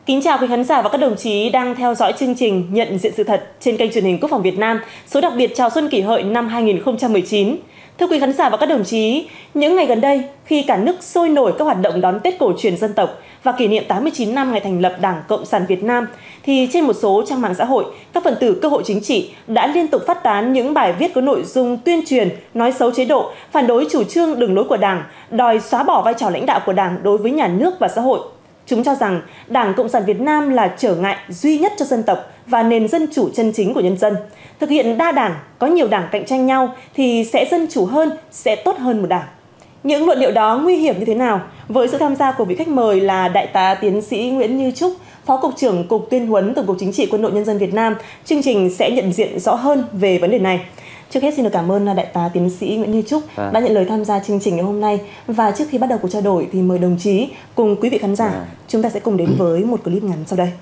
Kính chào quý khán giả và các đồng chí đang theo dõi chương trình Nhận diện sự thật trên kênh truyền hình Quốc phòng Việt Nam, số đặc biệt chào Xuân Kỷ Hợi năm 2019. Thưa quý khán giả và các đồng chí, những ngày gần đây, khi cả nước sôi nổi các hoạt động đón Tết cổ truyền dân tộc và kỷ niệm 89 năm ngày thành lập Đảng Cộng sản Việt Nam, thì trên một số trang mạng xã hội, các phần tử cơ hội chính trị đã liên tục phát tán những bài viết có nội dung tuyên truyền, nói xấu chế độ, phản đối chủ trương đường lối của Đảng, đòi xóa bỏ vai trò lãnh đạo của Đảng đối với nhà nước và xã hội. Chúng cho rằng Đảng Cộng sản Việt Nam là trở ngại duy nhất cho dân tộc và nền dân chủ chân chính của nhân dân. Thực hiện đa đảng, có nhiều đảng cạnh tranh nhau thì sẽ dân chủ hơn, sẽ tốt hơn một đảng. Những luận điệu đó nguy hiểm như thế nào? Với sự tham gia của vị khách mời là Đại tá Tiến sĩ Nguyễn Như Trúc, Phó Cục trưởng Cục Tuyên huấn Tổng cục Chính trị Quân đội Nhân dân Việt Nam, chương trình sẽ nhận diện rõ hơn về vấn đề này. Trước hết xin được cảm ơn Đại tá Tiến sĩ Nguyễn Như Trúc đã nhận lời tham gia chương trình ngày hôm nay. Và trước khi bắt đầu cuộc trao đổi thì mời đồng chí cùng quý vị khán giả, chúng ta sẽ cùng đến với một clip ngắn sau đây.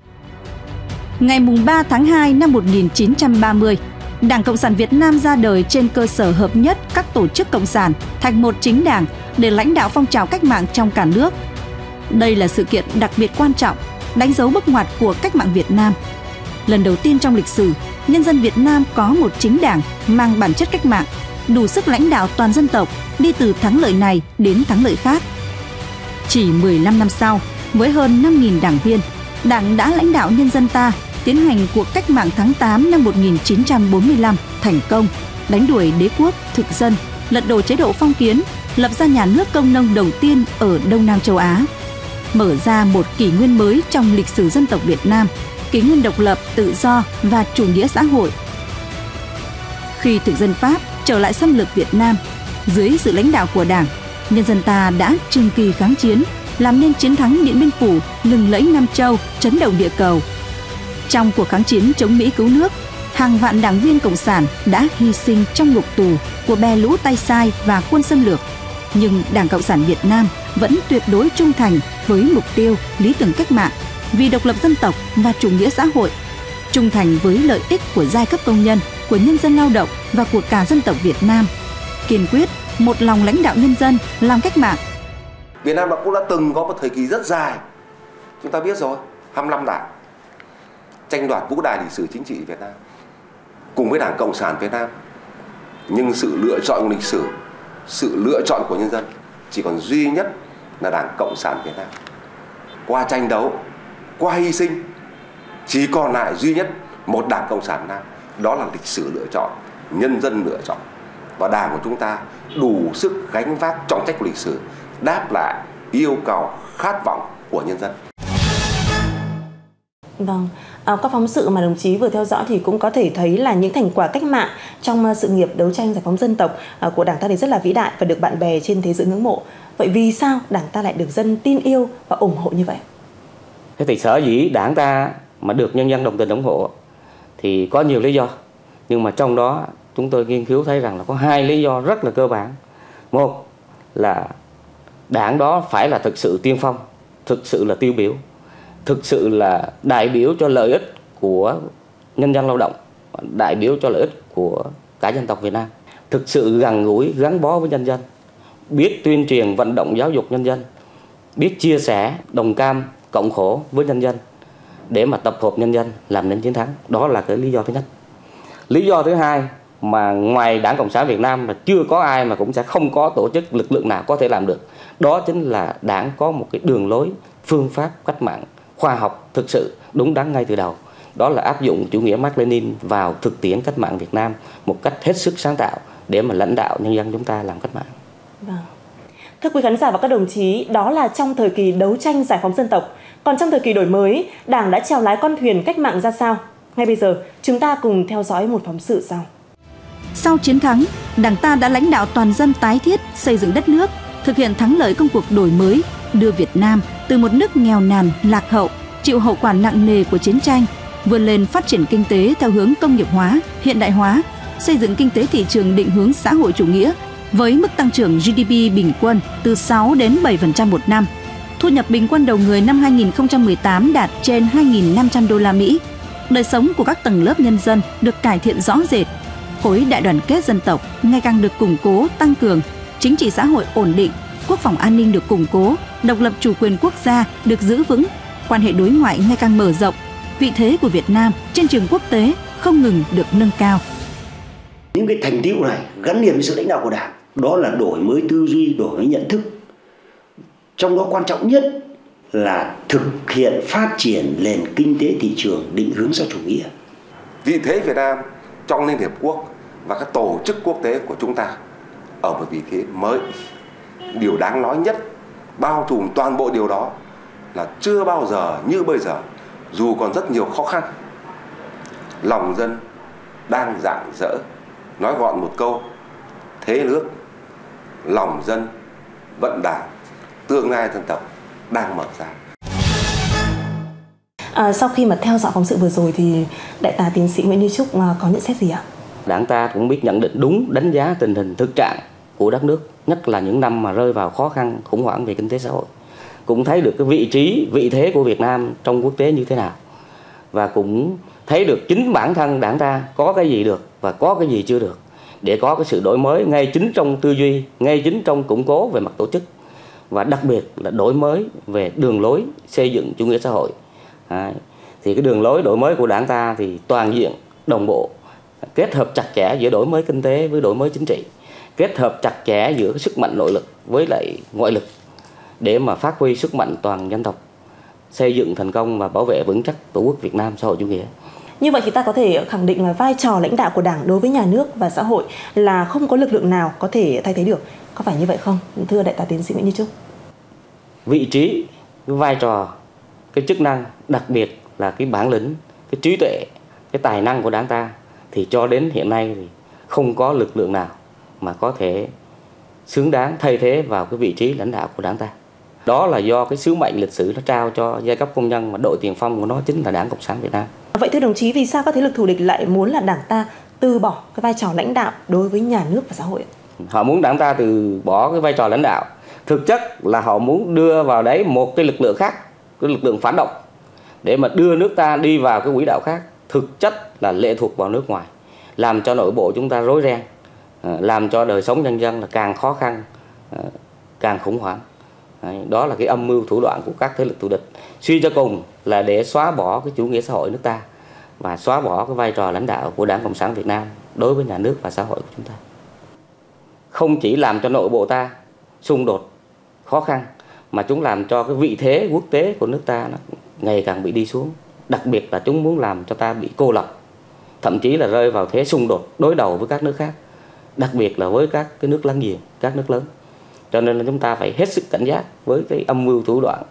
Ngày 3 tháng 2 năm 1930, Đảng Cộng sản Việt Nam ra đời trên cơ sở hợp nhất các tổ chức cộng sản thành một chính đảng để lãnh đạo phong trào cách mạng trong cả nước. Đây là sự kiện đặc biệt quan trọng, đánh dấu bước ngoặt của cách mạng Việt Nam. Lần đầu tiên trong lịch sử, nhân dân Việt Nam có một chính đảng mang bản chất cách mạng, đủ sức lãnh đạo toàn dân tộc đi từ thắng lợi này đến thắng lợi khác. Chỉ 15 năm sau, với hơn 5.000 đảng viên, Đảng đã lãnh đạo nhân dân ta tiến hành cuộc cách mạng tháng 8 năm 1945 thành công, đánh đuổi đế quốc thực dân, lật đổ chế độ phong kiến, lập ra nhà nước công nông đầu tiên ở Đông Nam châu Á, mở ra một kỷ nguyên mới trong lịch sử dân tộc Việt Nam, kỷ nguyên độc lập, tự do và chủ nghĩa xã hội. Khi thực dân Pháp trở lại xâm lược Việt Nam, dưới sự lãnh đạo của Đảng, nhân dân ta đã trường kỳ kháng chiến, làm nên chiến thắng Điện Biên Phủ lừng lẫy Nam Châu, chấn động địa cầu. Trong cuộc kháng chiến chống Mỹ cứu nước, hàng vạn đảng viên cộng sản đã hy sinh trong ngục tù của bè lũ tay sai và quân xâm lược. Nhưng Đảng Cộng sản Việt Nam vẫn tuyệt đối trung thành với mục tiêu, lý tưởng cách mạng, vì độc lập dân tộc và chủ nghĩa xã hội, trung thành với lợi ích của giai cấp công nhân, của nhân dân lao động và của cả dân tộc Việt Nam, kiên quyết một lòng lãnh đạo nhân dân, làm cách mạng. Việt Nam cũng đã từng có một thời kỳ rất dài, chúng ta biết rồi, 25 đảng tranh đoạt vũ đài lịch sử chính trị Việt Nam cùng với Đảng Cộng sản Việt Nam. Nhưng sự lựa chọn của lịch sử, sự lựa chọn của nhân dân chỉ còn duy nhất là Đảng Cộng sản Việt Nam. Qua tranh đấu, qua hy sinh, chỉ còn lại duy nhất một Đảng Cộng sản Việt Nam. Đó là lịch sử lựa chọn, nhân dân lựa chọn. Và Đảng của chúng ta đủ sức gánh vác trọng trách của lịch sử, đáp lại yêu cầu, khát vọng của nhân dân. Vâng, các phóng sự mà đồng chí vừa theo dõi thì cũng có thể thấy là những thành quả cách mạng trong sự nghiệp đấu tranh giải phóng dân tộc của Đảng ta thì rất là vĩ đại và được bạn bè trên thế giới ngưỡng mộ. Vậy vì sao Đảng ta lại được dân tin yêu và ủng hộ như vậy? Thế thì sở dĩ Đảng ta mà được nhân dân đồng tình ủng hộ thì có nhiều lý do. Nhưng mà trong đó chúng tôi nghiên cứu thấy rằng là có hai lý do rất là cơ bản. Một là Đảng đó phải là thực sự tiên phong, thực sự là tiêu biểu, thực sự là đại biểu cho lợi ích của nhân dân lao động, đại biểu cho lợi ích của cả dân tộc Việt Nam, thực sự gần gũi, gắn bó với nhân dân, biết tuyên truyền, vận động, giáo dục nhân dân, biết chia sẻ, đồng cam, cộng khổ với nhân dân để mà tập hợp nhân dân làm nên chiến thắng. Đó là cái lý do thứ nhất. Lý do thứ hai mà ngoài Đảng Cộng sản Việt Nam mà chưa có ai mà cũng sẽ không có tổ chức lực lượng nào có thể làm được, đó chính là Đảng có một cái đường lối, phương pháp cách mạng khoa học thực sự đúng đắn ngay từ đầu. Đó là áp dụng chủ nghĩa Mác Lênin vào thực tiễn cách mạng Việt Nam một cách hết sức sáng tạo để mà lãnh đạo nhân dân chúng ta làm cách mạng. Vâng. Thưa quý khán giả và các đồng chí, đó là trong thời kỳ đấu tranh giải phóng dân tộc. Còn trong thời kỳ đổi mới, Đảng đã chèo lái con thuyền cách mạng ra sao? Ngay bây giờ, chúng ta cùng theo dõi một phóng sự sau. Sau chiến thắng, Đảng ta đã lãnh đạo toàn dân tái thiết, xây dựng đất nước, thực hiện thắng lợi công cuộc đổi mới, đưa Việt Nam từ một nước nghèo nàn, lạc hậu, chịu hậu quả nặng nề của chiến tranh, vươn lên phát triển kinh tế theo hướng công nghiệp hóa, hiện đại hóa, xây dựng kinh tế thị trường định hướng xã hội chủ nghĩa với mức tăng trưởng GDP bình quân từ 6 đến 7% một năm. Thu nhập bình quân đầu người năm 2018 đạt trên 2.500 đô la Mỹ. Đời sống của các tầng lớp nhân dân được cải thiện rõ rệt. Khối đại đoàn kết dân tộc ngày càng được củng cố, tăng cường, chính trị xã hội ổn định, quốc phòng an ninh được củng cố, độc lập chủ quyền quốc gia được giữ vững, quan hệ đối ngoại ngày càng mở rộng, vị thế của Việt Nam trên trường quốc tế không ngừng được nâng cao. Những cái thành tựu này gắn liền với sự lãnh đạo của Đảng, đó là đổi mới tư duy, đổi mới nhận thức. Trong đó quan trọng nhất là thực hiện phát triển nền kinh tế thị trường định hướng xã chủ nghĩa. Vị thế Việt Nam trong Liên Hiệp Quốc và các tổ chức quốc tế của chúng ta ở một vị thế mới. Điều đáng nói nhất, bao trùm toàn bộ điều đó là chưa bao giờ như bây giờ, dù còn rất nhiều khó khăn, lòng dân đang rạng rỡ. Nói gọn một câu, thế nước, lòng dân, vận đảng, tương lai dân tộc đang mở ra. Sau khi mà theo dõi phóng sự vừa rồi thì Đại tá tiến sĩ Nguyễn Như Trúc có nhận xét gì ạ? Đảng ta cũng biết nhận định đúng, đánh giá tình hình thực trạng của đất nước, nhất là những năm mà rơi vào khó khăn, khủng hoảng về kinh tế xã hội. Cũng thấy được cái vị trí, vị thế của Việt Nam trong quốc tế như thế nào. Và cũng thấy được chính bản thân Đảng ta có cái gì được và có cái gì chưa được, để có cái sự đổi mới ngay chính trong tư duy, ngay chính trong củng cố về mặt tổ chức, và đặc biệt là đổi mới về đường lối xây dựng chủ nghĩa xã hội. Thì cái đường lối đổi mới của Đảng ta thì toàn diện, đồng bộ, kết hợp chặt chẽ giữa đổi mới kinh tế với đổi mới chính trị, kết hợp chặt chẽ giữa cái sức mạnh nội lực với lại ngoại lực, để mà phát huy sức mạnh toàn dân tộc, xây dựng thành công và bảo vệ vững chắc Tổ quốc Việt Nam xã hội chủ nghĩa. Như vậy thì ta có thể khẳng định là vai trò lãnh đạo của Đảng đối với nhà nước và xã hội là không có lực lượng nào có thể thay thế được. Có phải như vậy không, thưa Đại tá tiến sĩ Nguyễn Như Trúc? Vị trí, cái vai trò, cái chức năng, đặc biệt là cái bản lĩnh, cái trí tuệ, cái tài năng của Đảng ta thì cho đến hiện nay thì không có lực lượng nào mà có thể xứng đáng thay thế vào cái vị trí lãnh đạo của Đảng ta. Đó là do cái sứ mệnh lịch sử nó trao cho giai cấp công nhân, mà đội tiền phong của nó chính là Đảng Cộng sản Việt Nam. Vậy thưa đồng chí, vì sao các thế lực thù địch lại muốn là Đảng ta từ bỏ cái vai trò lãnh đạo đối với nhà nước và xã hội? Họ muốn Đảng ta từ bỏ cái vai trò lãnh đạo. Thực chất là họ muốn đưa vào đấy một cái lực lượng khác, cái lực lượng phản động, để mà đưa nước ta đi vào cái quỹ đạo khác. Thực chất là lệ thuộc vào nước ngoài, làm cho nội bộ chúng ta rối ren, làm cho đời sống nhân dân là càng khó khăn, càng khủng hoảng. Đó là cái âm mưu thủ đoạn của các thế lực thù địch. Suy cho cùng là để xóa bỏ cái chủ nghĩa xã hội nước ta và xóa bỏ cái vai trò lãnh đạo của Đảng Cộng sản Việt Nam đối với nhà nước và xã hội của chúng ta. Không chỉ làm cho nội bộ ta xung đột, khó khăn, mà chúng làm cho cái vị thế quốc tế của nước ta nó ngày càng bị đi xuống. Đặc biệt là chúng muốn làm cho ta bị cô lập, thậm chí là rơi vào thế xung đột đối đầu với các nước khác, đặc biệt là với các cái nước láng giềng, các nước lớn. Cho nên là chúng ta phải hết sức cảnh giác với cái âm mưu thủ đoạn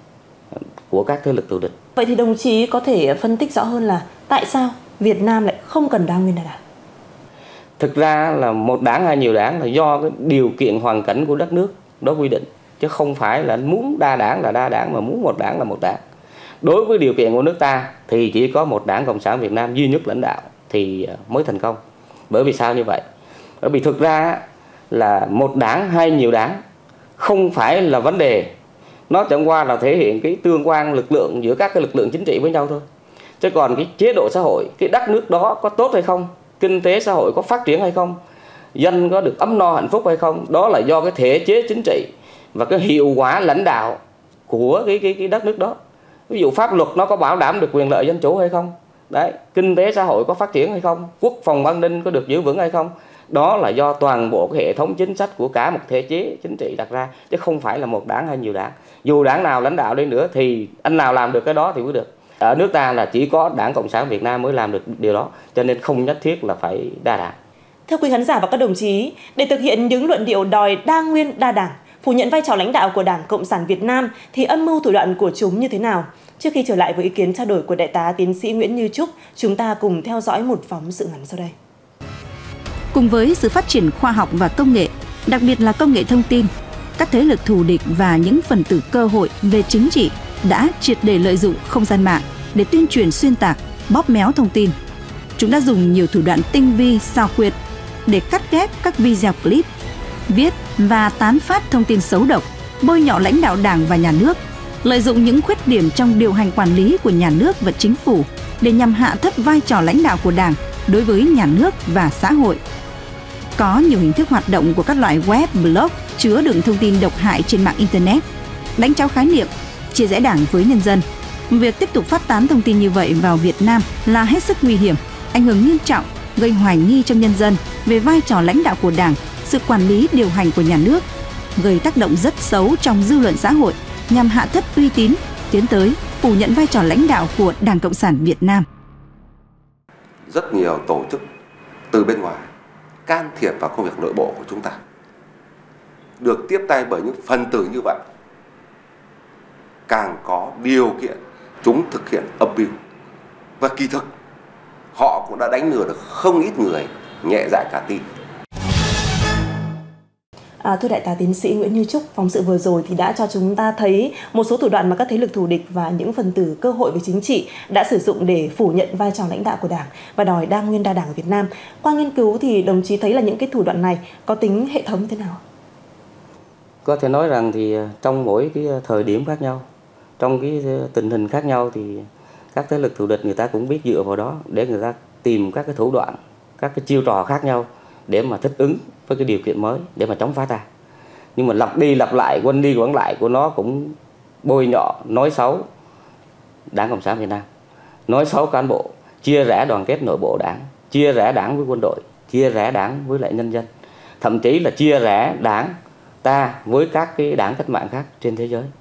của các thế lực thù địch. Vậy thì đồng chí có thể phân tích rõ hơn là tại sao Việt Nam lại không cần đa nguyên đa đảng? Thực ra là một đảng hay nhiều đảng là do cái điều kiện hoàn cảnh của đất nước đó quy định, chứ không phải là muốn đa đảng là đa đảng, mà muốn một đảng là một đảng. Đối với điều kiện của nước ta thì chỉ có một Đảng Cộng sản Việt Nam duy nhất lãnh đạo thì mới thành công. Bởi vì sao như vậy? Bởi vì thực ra là một đảng hay nhiều đảng không phải là vấn đề, nó chẳng qua là thể hiện cái tương quan lực lượng giữa các cái lực lượng chính trị với nhau thôi. Chứ còn cái chế độ xã hội, cái đất nước đó có tốt hay không, kinh tế xã hội có phát triển hay không, dân có được ấm no hạnh phúc hay không, đó là do cái thể chế chính trị và cái hiệu quả lãnh đạo của cái đất nước đó. Ví dụ pháp luật nó có bảo đảm được quyền lợi dân chủ hay không, đấy, kinh tế xã hội có phát triển hay không, quốc phòng an ninh có được giữ vững hay không, đó là do toàn bộ cái hệ thống chính sách của cả một thể chế chính trị đặt ra, chứ không phải là một đảng hay nhiều đảng. Dù đảng nào lãnh đạo đi nữa thì anh nào làm được cái đó thì mới được. Ở nước ta là chỉ có Đảng Cộng sản Việt Nam mới làm được điều đó, cho nên không nhất thiết là phải đa đảng. Thưa quý khán giả và các đồng chí, để thực hiện những luận điệu đòi đa nguyên đa đảng, phủ nhận vai trò lãnh đạo của Đảng Cộng sản Việt Nam thì âm mưu thủ đoạn của chúng như thế nào? Trước khi trở lại với ý kiến trao đổi của Đại tá tiến sĩ Nguyễn Như Trúc, chúng ta cùng theo dõi một phóng sự ngắn sau đây. Cùng với sự phát triển khoa học và công nghệ, đặc biệt là công nghệ thông tin, các thế lực thù địch và những phần tử cơ hội về chính trị đã triệt để lợi dụng không gian mạng để tuyên truyền xuyên tạc, bóp méo thông tin. Chúng đã dùng nhiều thủ đoạn tinh vi, xảo quyệt để cắt ghép các video clip, viết và tán phát thông tin xấu độc, bôi nhọ lãnh đạo Đảng và nhà nước, lợi dụng những khuyết điểm trong điều hành quản lý của nhà nước và chính phủ để nhằm hạ thấp vai trò lãnh đạo của Đảng đối với nhà nước và xã hội. Có nhiều hình thức hoạt động của các loại web, blog chứa đựng thông tin độc hại trên mạng Internet, đánh tráo khái niệm, chia rẽ Đảng với nhân dân, Việc tiếp tục phát tán thông tin như vậy vào Việt Nam là hết sức nguy hiểm, ảnh hưởng nghiêm trọng, gây hoài nghi trong nhân dân về vai trò lãnh đạo của Đảng, sự quản lý điều hành của nhà nước, gây tác động rất xấu trong dư luận xã hội nhằm hạ thấp uy tín, tiến tới phủ nhận vai trò lãnh đạo của Đảng Cộng sản Việt Nam. Rất nhiều tổ chức từ bên ngoài can thiệp vào công việc nội bộ của chúng ta, được tiếp tay bởi những phần tử như vậy, càng có điều kiện chúng thực hiện âm mưu. Và kỳ thực họ cũng đã đánh lừa được không ít người nhẹ dạ cả tin. Thưa Đại tá Tiến sĩ Nguyễn Như Trúc, phóng sự vừa rồi thì đã cho chúng ta thấy một số thủ đoạn mà các thế lực thù địch và những phần tử cơ hội về chính trị đã sử dụng để phủ nhận vai trò lãnh đạo của Đảng và đòi đa nguyên đa đảng ở Việt Nam. Qua nghiên cứu thì đồng chí thấy là những cái thủ đoạn này có tính hệ thống như thế nào? Có thể nói rằng thì trong mỗi cái thời điểm khác nhau, trong cái tình hình khác nhau thì các thế lực thù địch người ta cũng biết dựa vào đó để người ta tìm các cái thủ đoạn, các cái chiêu trò khác nhau để mà thích ứng với cái điều kiện mới để mà chống phá ta. Nhưng mà lặp đi lặp lại, quanh đi quẩn lại của nó cũng bôi nhọ, nói xấu Đảng Cộng sản Việt Nam, nói xấu cán bộ, chia rẽ đoàn kết nội bộ Đảng, chia rẽ Đảng với quân đội, chia rẽ Đảng với lại nhân dân, thậm chí là chia rẽ Đảng ta với các cái đảng cách mạng khác trên thế giới.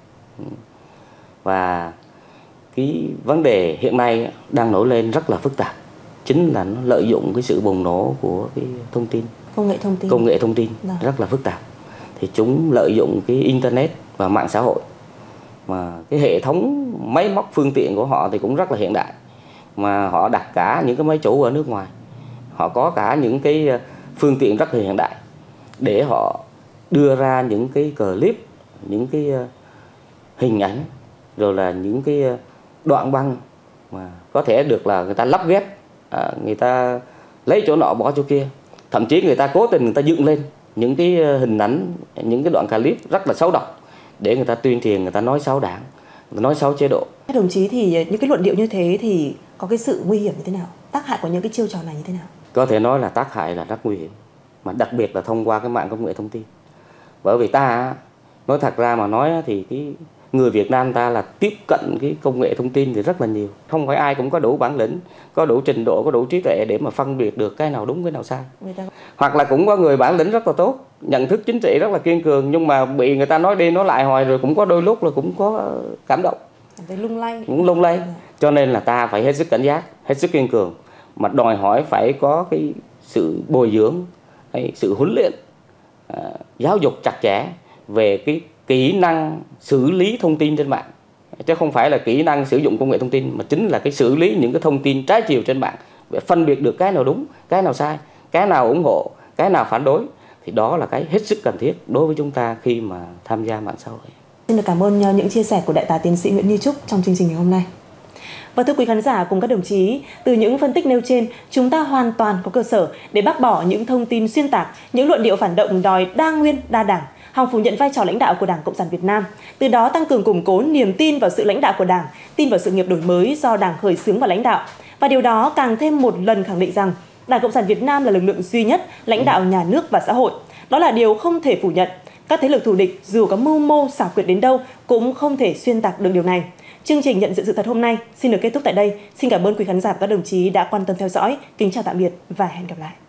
Và cái vấn đề hiện nay đang nổi lên rất là phức tạp, chính là nó lợi dụng cái sự bùng nổ của cái thông tin, công nghệ thông tin rất là phức tạp. Thì chúng lợi dụng cái internet và mạng xã hội, mà cái hệ thống máy móc phương tiện của họ thì cũng rất là hiện đại, mà họ đặt cả những cái máy chủ ở nước ngoài, họ có cả những cái phương tiện rất là hiện đại để họ đưa ra những cái clip, những cái hình ảnh, rồi là những cái đoạn băng mà có thể được là người ta lắp ghép, người ta lấy chỗ nọ bỏ chỗ kia, thậm chí người ta cố tình người ta dựng lên những cái hình ảnh, những cái đoạn clip rất là xấu độc để người ta tuyên truyền, người ta nói xấu Đảng, người ta nói xấu chế độ. Các đồng chí thì những cái luận điệu như thế thì có cái sự nguy hiểm như thế nào? Tác hại của những cái chiêu trò này như thế nào? Có thể nói là tác hại là rất nguy hiểm, mà đặc biệt là thông qua cái mạng công nghệ thông tin. Bởi vì ta nói thật ra mà nói thì cái người Việt Nam ta là tiếp cận cái công nghệ thông tin thì rất là nhiều. Không phải ai cũng có đủ bản lĩnh, có đủ trình độ, có đủ trí tuệ để mà phân biệt được cái nào đúng, cái nào sai. Hoặc là cũng có người bản lĩnh rất là tốt, nhận thức chính trị rất là kiên cường, nhưng mà bị người ta nói đi nói lại hoài, rồi cũng có đôi lúc là cũng có cảm động, cũng lung lay. Cho nên là ta phải hết sức cảnh giác, hết sức kiên cường, mà đòi hỏi phải có cái sự bồi dưỡng, hay sự huấn luyện, giáo dục chặt chẽ về cái kỹ năng xử lý thông tin trên mạng, chứ không phải là kỹ năng sử dụng công nghệ thông tin, mà chính là cái xử lý những cái thông tin trái chiều trên mạng để phân biệt được cái nào đúng, cái nào sai, cái nào ủng hộ, cái nào phản đối. Thì đó là cái hết sức cần thiết đối với chúng ta khi mà tham gia mạng xã hội. Xin được cảm ơn những chia sẻ của Đại tá Tiến sĩ Nguyễn Như Trúc trong chương trình ngày hôm nay. Và thưa quý khán giả cùng các đồng chí, từ những phân tích nêu trên, chúng ta hoàn toàn có cơ sở để bác bỏ những thông tin xuyên tạc, những luận điệu phản động đòi đa nguyên đa đảng, hòng phủ nhận vai trò lãnh đạo của Đảng Cộng sản Việt Nam, từ đó tăng cường củng cố niềm tin vào sự lãnh đạo của Đảng, tin vào sự nghiệp đổi mới do Đảng khởi xướng và lãnh đạo. Và điều đó càng thêm một lần khẳng định rằng Đảng Cộng sản Việt Nam là lực lượng duy nhất lãnh đạo nhà nước và xã hội. Đó là điều không thể phủ nhận. Các thế lực thù địch dù có mưu mô xảo quyệt đến đâu cũng không thể xuyên tạc được điều này. Chương trình Nhận diện sự thật hôm nay xin được kết thúc tại đây. Xin cảm ơn quý khán giả và các đồng chí đã quan tâm theo dõi. Kính chào tạm biệt và hẹn gặp lại.